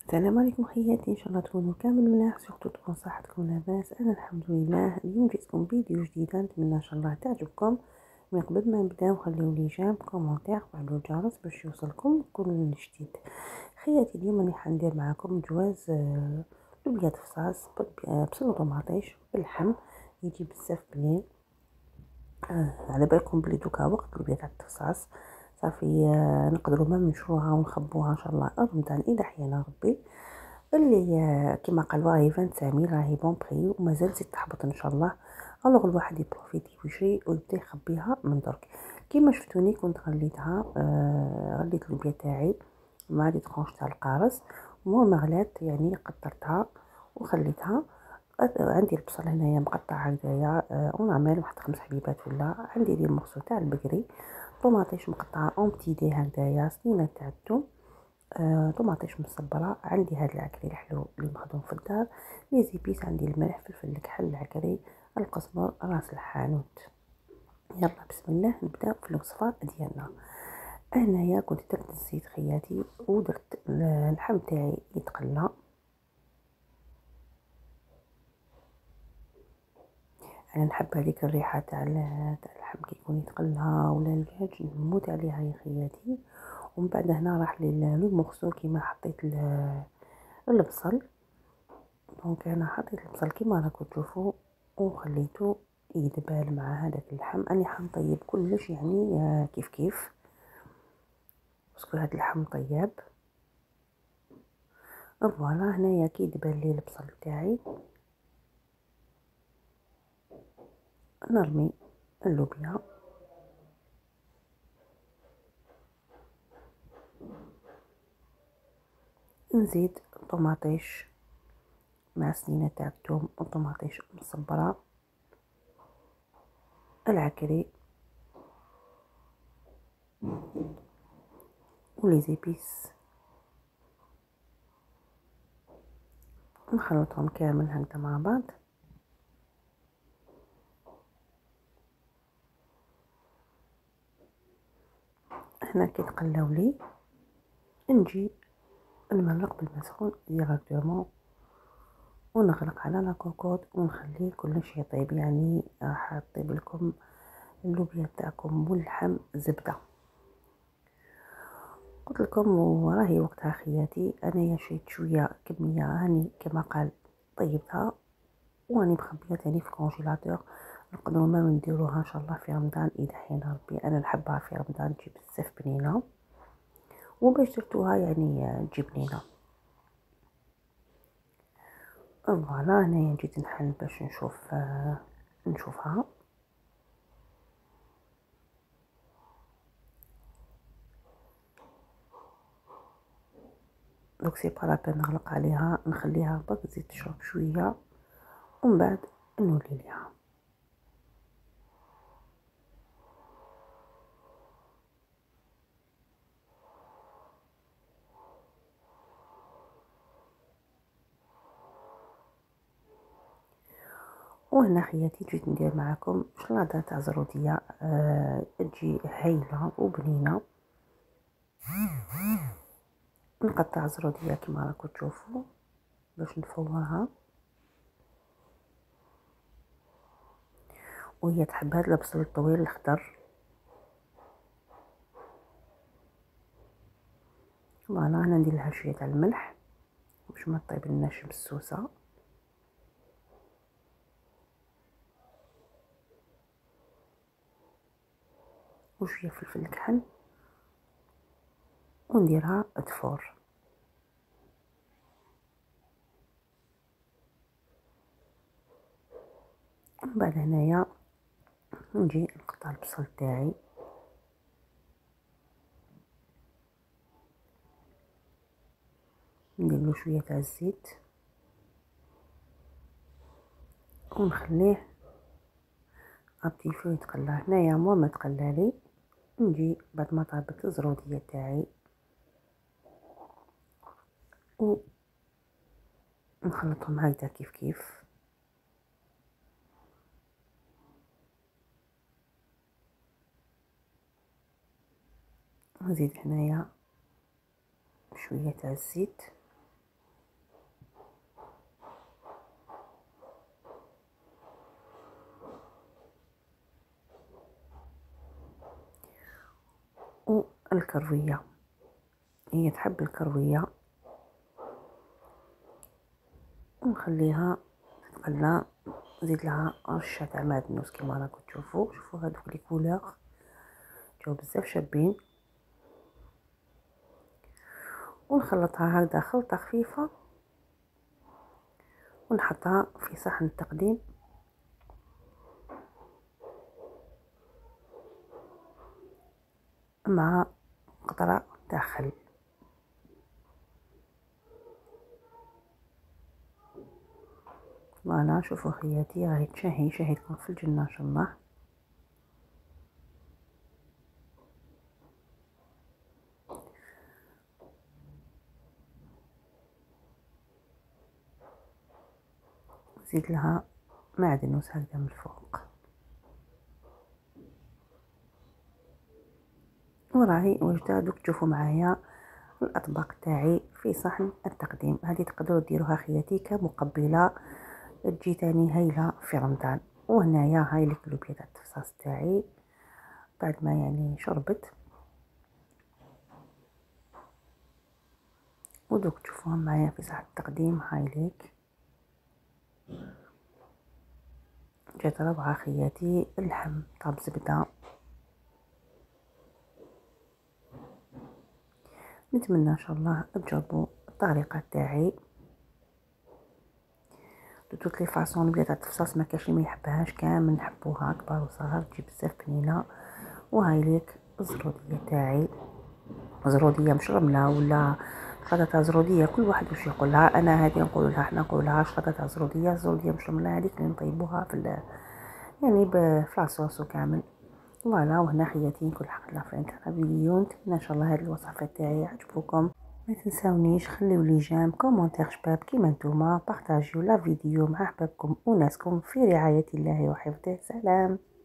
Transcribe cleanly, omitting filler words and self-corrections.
السلام عليكم خياتي، ان شاء الله تكونوا كامل ملاح، سورتو تكون صحتكم لاباس. انا الحمد لله. اليوم جيتكم فيديو جديده، نتمنى ان شاء الله تعجبكم. من قبل ما نبداو خليو لي جيم كومونتير وفعلوا الجرس باش يوصلكم كل جديد. خياتي اليوم راني حندير معكم جواز لوبيا فصاص بصل وطماطيش باللحم، يجي بزاف بنين. على بالكم بلي دوكا وقت لوبيا تاع الفصاص صافي. نقدروا ما نشروها ونخبوها ان شاء الله رمضان اذا حيانا ربي. اللي كما قالوا راهي 25 راهي بون بري ومازال زيد تحبط ان شاء الله. الوغ الواحد يبروفيتي ويشري ويبدا يخبيها من درك. كيما شفتوني كنت غليتها، غليت اللوبيا تاعي مع دي ترونش تاع القارص، ما غلات يعني قطرتها وخليتها. عندي البصل هنايا مقطع هكذايا، ونعمل واحد 5 حبيبات، ولا عندي دي المغسول تاع البقري. طوماطيش مقطعه اون بتي دي هكذايا، سنينه تاع الثوم. طماطيش مصبرة. عندي هاد العكري الحلو اللي مخدوم في الدار. لي زيبيس عندي الملح، فلفل الكحل، العكري، القزبر، راس الحانوت. يلا بسم الله نبداو في الوصفه ديالنا. هنايا كنت درت الزيت خياتي ودرت اللحم تاعي يتقلى. انا نحب هذيك الريحه تاع اللحم كي يكون يتقلى ولا الدجاج، نموت عليها يا خياتي. ومن بعد هنا راح لي المغسول كيما حطيت البصل. دونك انا حطيت البصل كيما راكم تشوفوا وخليته يدبال مع هذاك اللحم. اني حنطيب كلش يعني كيف كيف، باسكو هذا اللحم طياب. فوالا هنايا كي يدبل لي البصل تاعي نرمي اللوبيا، نزيد طماطيش مع سنينه تاع الثوم وطماطيش مصبره، العكري ولي زيبيس، نخلطهم كامل هكذا مع بعض. هنا كي تقلاو لي نجي نمرق بالماء سخون ديراكتومون ونغلق على لاكوكوط ونخليه كلش يطيب. يعني راح اطيب لكم اللوبيا تاعكم واللحم زبده. قلت لكم وراهي وقتها خياتي انايا شريت شويه كميه هاني كما قال طيبتها واني مخبيه تاني في الكونجيلاتور. نقدروا ما نديروها ان شاء الله في رمضان اذا حين ربي. انا نحبها في رمضان تجي بزاف بنينه، وباش درتوها يعني تجي بنينه. فوالا هنايا جيت نحل باش نشوفها. دونك سي با لابين نغلق عليها، نخليها برك تزيد تشرب شويه ومن بعد نولي ليها. وهنا خياتي جيت ندير معكم شلاضه تاع زروديه، تجي هايله وبنينه. نقطع زروديه كما راكم تشوفوا باش نفورها، وهي تحب هاد البصل الطويل الخضر. فوالا هنا ندير لها شويه تاع الملح باش ما طيب لناش بالسوسه، وشويه فلفل الكحل، ونديرها تفور. من بعد هنايا نجي نقطع البصل تاعي، نديرلو شويه تاع الزيت ونخليه ابتي فو يتقلى. هنايا مور ما تقلالي نجي بعد ما طابت الزروديه تاعي ونخلطهم هكذا كيف كيف. نزيد هنايا شويه تاع الزيت والكروية، هي تحب الكروية، ونخليها تتقلى. نزيد لها رشة تاع معدنوس كيما راكم تشوفوا. شوفوا هادوك لي كولور جاو بزاف شابين. ونخلطها هكذا خلطة خفيفة، ونحطها في صحن التقديم مع قطرة تاع خل. فوالا شوفوا خياتي راهي تشهي تكون في الجنة ان شاء الله. زيد لها معدنوس هكذا من الفوق، وراهي وجدة. دوك تشوفوا معايا الاطباق تاعي في صحن التقديم. هذه تقدروا ديروها خياتي كمقبله، تجي تاني هايله في رمضان. وهنايا هاي الكلوبيه تاع التفصاص تاعي بعد ما يعني شربت. ودوك تشوفوهم معايا في صحن التقديم. هاي ليك جات روعه خياتي. اللحم طاب زبده. نتمنى ان شاء الله تجربوا الطريقه تاعي. دو توت لي فاصون بلا تاع التفصاص ما كاش اللي ما يحبهاش، كامل نحبوها كبار وصغار، تجي بزاف بنينه. وهاي ليك الزروديه تاعي، زروديه مش رمله ولا شلاطه تاع زروديه، كل واحد واش يقولها. انا هذه نقول لها، احنا نقول لها شلاطه تاع زروديه. زروديه مش رمله، هذيك اللي نطيبوها في يعني بفلاصوص وكامل. فوالا. وهنا خياتي نكون حق لافين تاع فيديو. نتمنى ان شاء الله هاد الوصفات تاعي عجبوكم. ما تنساونيش خليو لي جيم كومونتير شباب كيما نتوما، بارطاجيو لا فيديو مع احبابكم وناسكم في رعاية الله وحفظه. سلام.